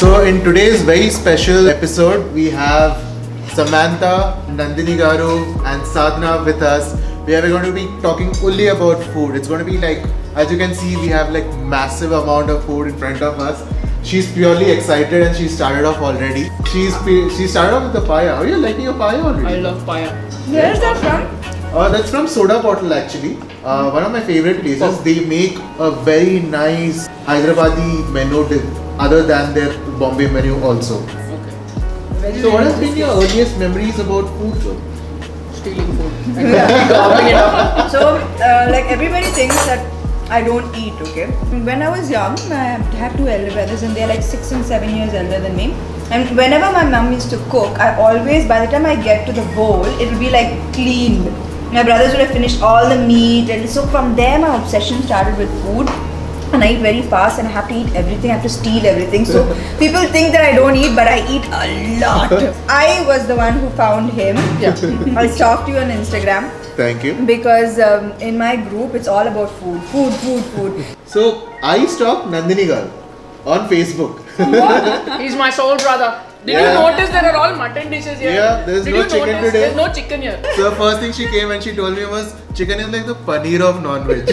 So in today's very special episode, we have Samantha, Nandini Garu and Sadhna with us. We are going to be talking only about food. It's going to be like, as you can see, we have like massive amount of food in front of us. She's purely excited and she started off already. She started off with the paya. Are you liking your paya already? I love paya. Where is that from? That's from Soda Bottle actually. One of my favorite places. Oh. They make a very nice Hyderabadi menu other than their Bombay menu also. Okay. So what has been your earliest memories about food though? Stealing food. Gobbling it up. So, like everybody thinks that I don't eat, okay? When I was young, I have two elder brothers and they're like 6 and 7 years older than me. And whenever my mom used to cook, I always, by the time I get to the bowl, it will be like cleaned. My brothers would have finished all the meat, and so from there my obsession started with food. And I eat very fast and I have to eat everything, I have to steal everything. So people think that I don't eat, but I eat a lot. I was the one who found him. Yeah. I stalked you on Instagram. Thank you. Because in my group, it's all about food. Food. So I stalked Nandini Garu on Facebook. He's my soul brother. Did you notice there are all mutton dishes here? Yeah, there's no chicken today. There's no chicken here. So the first thing she came and she told me was, chicken is like the paneer of non-veg.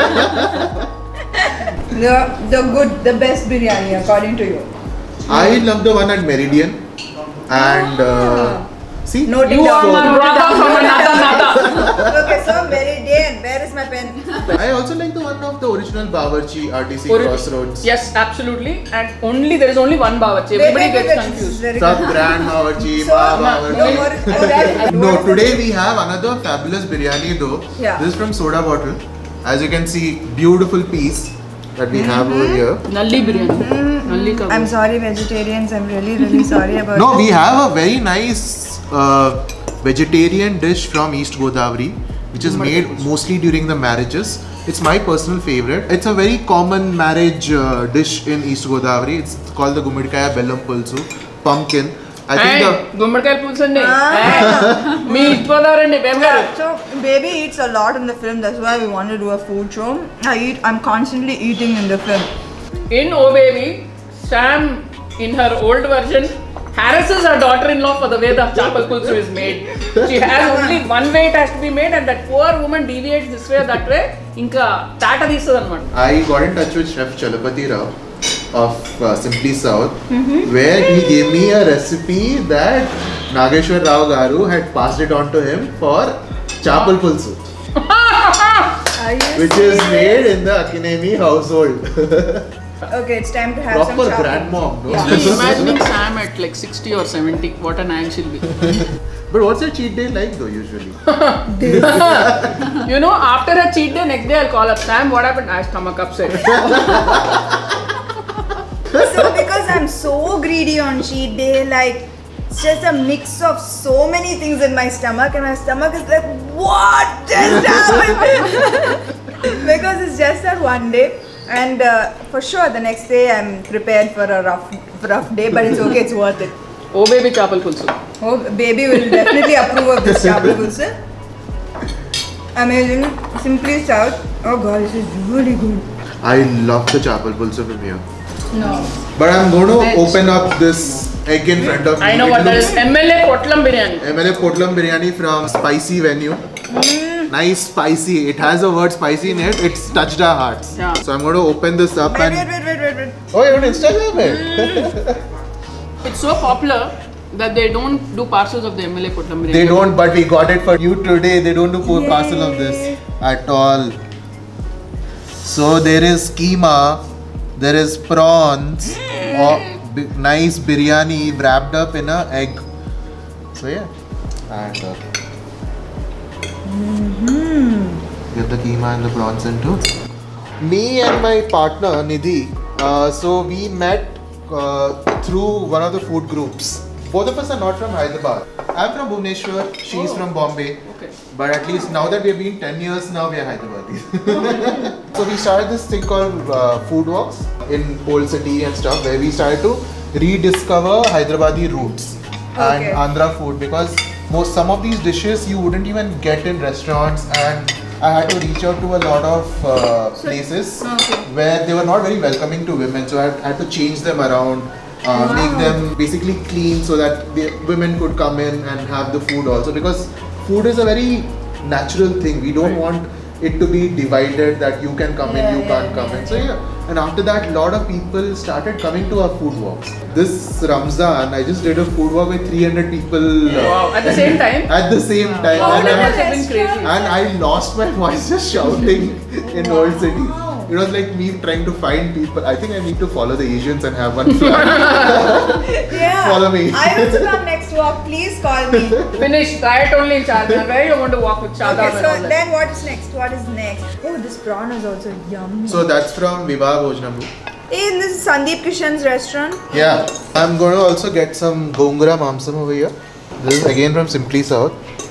The best biryani according to you. I love the one at Meridian. And see, Noting You down. are my brother from another mother. Okay, so Meridian, where is my pen? I also like the one of the original Bawarchi RTC Crossroads. Yes, absolutely. And there is only one bawarchi. Everybody gets confused. Sub Grand Bawarchi, Ma Bawarchi. No, today we have another fabulous biryani though. Yeah. This is from Soda Bottle. As you can see, beautiful piece that we have over here. Nalli biryani. Nalli kabab. I'm sorry, vegetarians. I'm really sorry about No, this. we have a very nice vegetarian dish from East Godavari, which is made mostly during the marriages. It's my personal favorite. It's a very common marriage dish in East Godavari. It's called the Gummidikaya Bellam Pulsu, pumpkin. I think Gummidikaya pulsu andi. Me ippadaranడి bemgaru. So baby eats a lot in the film. That's why we want to do a food show. I'm constantly eating in the film. In Oh Baby, Sam, in her old version, harasses her daughter-in-law for the way the chapal pulsu is made. She has only one way it has to be made, and that poor woman deviates this way or that way. Inka tata teestadannamata. I got in touch with Chef Chalapati Rao of Simply South, where he gave me a recipe that Nageshwar Rao Garu had passed it on to him for chapal pulsu, which is made in the Akkineni household. Okay, it's time to have some Proper chapal. grandmom, no? Just imagining Sam at like 60 or 70, what an age she'll be. But what's your cheat day like though usually? You know, after a cheat day, next day I'll call up Sam, what happened? I stomach upset. So because I'm so greedy on cheat day, like it's just a mix of so many things in my stomach, and my stomach is like, what just happened? Because it's just that one day. And for sure, the next day I'm prepared for a rough day, but it's okay, it's worth it. Oh Baby chapal pulsu. Oh, baby will definitely approve of this chapal pulsu. Amazing, Simply South. Oh god, this is really good. I love the chapal pulsu from here. No. But I'm going to open up this egg in front of me. I know what that is. MLA Potlam biryani. MLA Potlam biryani from Spicy Venue. Nice spicy. It has the word spicy in it. It's touched our hearts. Yeah. So I'm going to open this up Wait. Oh, you want Instagram it? It's so popular that they don't do parcels of the MLA Potlam biryani. They don't, but we got it for you today. They don't do parcel of this at all. So there is keema, there is prawns, nice biryani wrapped up in an egg. So yeah, and get the keema and the prawns into. Me and my partner Nidhi, so we met through one of the food groups. Both of us are not from Hyderabad. I'm from Bhubaneswar, she's from Bombay. Okay. But at least now that we have been 10 years now, we are Hyderabadis. So we started this thing called food walks in Old City and stuff, where we started to rediscover Hyderabadi roots and Andhra food, because some of these dishes you wouldn't even get in restaurants, and I had to reach out to a lot of places where they were not very welcoming to women, so I had to change them around. make them basically clean so that the women could come in and have the food also, because food is a very natural thing. We don't want it to be divided that you can come in, you can't come in. So and after that, a lot of people started coming to our food walks. This Ramzan, I just did a food walk with 300 people. Wow, at the same time? At the same time. Wow, And that must have been crazy. and I lost my voice just shouting in Old City. It was like me trying to find people. I think I need to follow the Asians and have one flag. Follow me. I want to come next walk. Please call me. Finish. Try it only in Chardana. Where you want to walk with Chardana? Okay, so then what is next? What is next? Oh, this prawn is also yummy. So that's from Vivah Bhojanamu. Hey, this is Sandeep Kishan's restaurant. Yeah. I'm going to also get some Gongura Mamsam over here. This is again from Simply South.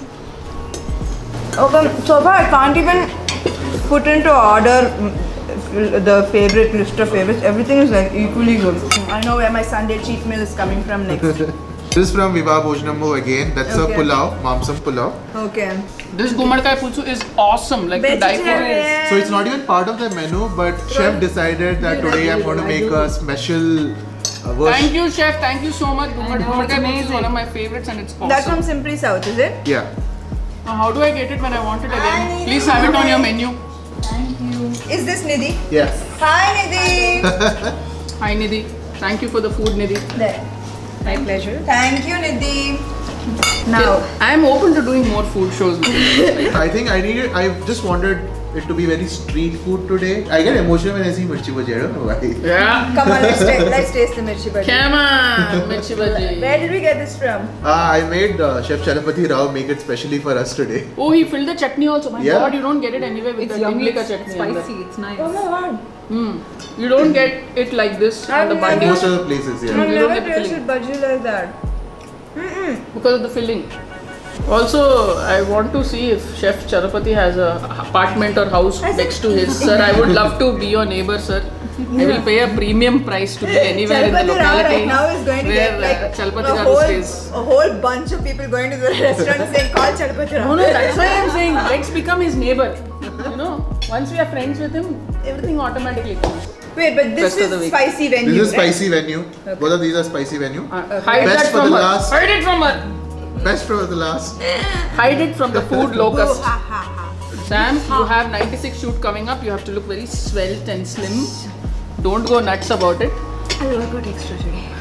Okay, so far I can't even put into order the favorite list of favorites. Everything is like equally good. I know where my Sunday cheat meal is coming from next. This is from Vivah Bhojanamu again. That's a pulao, Mamsam pulao. Okay. This Gumadkai Pulsu is awesome. Like to die for. So it's not even part of the menu, but chef decided that today I'm going to make a special version. Thank you, chef. Thank you so much. Gumadkai Pulsu is one of my favorites and it's awesome. That's from Simply South, is it? Yeah. How do I get it when I want it again? Please have it on your menu. Thank you. Is this Nidhi? Yes. Hi Nidhi. Hi Nidhi. Thank you for the food, Nidhi. There. My pleasure. Thank you Nidhi. Now, I am open to doing more food shows. I think I just wanted it to be very street food today. I get emotional when I see mirchi bhaji. I don't know why. Yeah. come on, let's taste the mirchi bhaji. Come on, mirchi bhaji. Where did we get this from? I made Chef Chalapati Rao make it specially for us today. Oh, he filled the chutney also. My Yeah. God, you don't get it anywhere with It's the yummy, Dimlika it's chutney. spicy, it's nice. Oh my god. You don't get it like this on the I've bun Most of the places, yeah. I've You don't never get the tasted bhaji like that. because of the filling. Also, I want to see if Chef Charapati has a apartment or house next to his. Sir, I would love to be your neighbor, sir. I will pay a premium price to be anywhere in the Chalapati Rao locality right now is going to where get like Chalapati Rao stays. a whole bunch of people going to the restaurant saying call Chalapati Rao. No, that's why I'm saying let's become his neighbor. You know, once we are friends with him, everything automatically comes. Wait, but this Rest of the is week. spicy venue. This is right? spicy venue. Both of these are spicy venue. Hide Best that for from the her. last. Hide it from her. Best for the last. Hide it from the food locust. Ha, ha, ha. Sam, you have 96 shoot coming up. You have to look very svelte and slim. Don't go nuts about it. I'll work out extra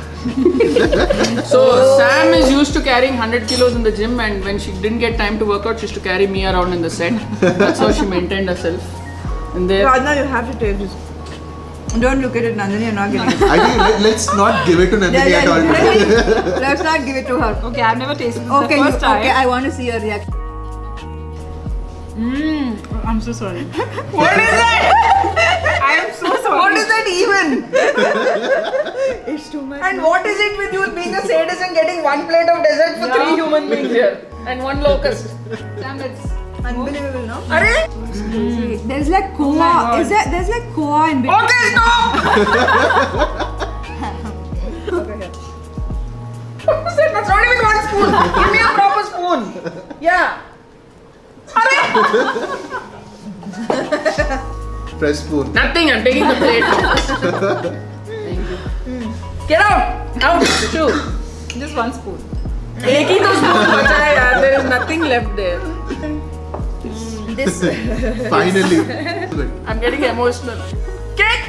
today. So Sam is used to carrying 100 kilos in the gym, and when she didn't get time to work out, she used to carry me around in the set. That's how she maintained herself. And there. Radha, you have to take this. Don't look at it, Nandini, you're not getting it. I think let's not give it to Nandini at all. Let's not give it to her. Okay, I've never tasted this Okay, the first time. okay, I want to see your reaction. I'm so sorry. What is that? I am so sorry. What is that even? It's too much. And what is it with you being a sadist and getting one plate of dessert for 3 human beings here? And one locust. Damn, it's Unbelievable, no? Arey! There's like koa. God. There's like koa in between. Okay, stop! Okay, here. What was that? That's not even one spoon. Give me a proper spoon. Yeah. Fresh spoon. Nothing. I'm taking the plate. Thank you. Get out! Out! Shoo! just one spoon. एक ही तो spoon बचा है यार. There is nothing left there. This. Finally. Good. I'm getting emotional. Cake!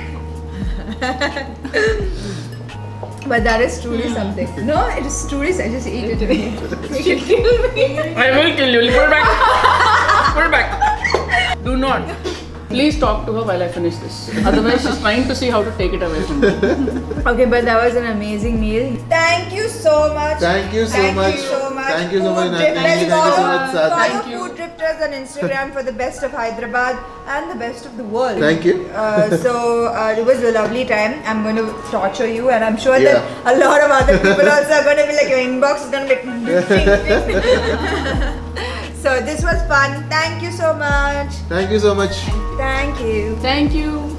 But that is truly something. No, it is truly. I just eat it. You can kill me. I will kill you. Put it back. Put it back. Do not. Please talk to her while I finish this. Otherwise, she's trying to see how to take it away from me. Okay, but that was an amazing meal. Thank you so much. Thank you so much. Thank you so much. Thank you so much, Food Nandini. Drifters. Thank you so much, Sad. Follow Thank you. Food Drifters on Instagram for the best of Hyderabad and the best of the world. Thank you. It was a lovely time. I'm going to torture you, and I'm sure Yeah. that a lot of other people also are going to be like, your inbox is going to be. So this was fun. Thank you so much. Thank you so much. Thank you. Thank you.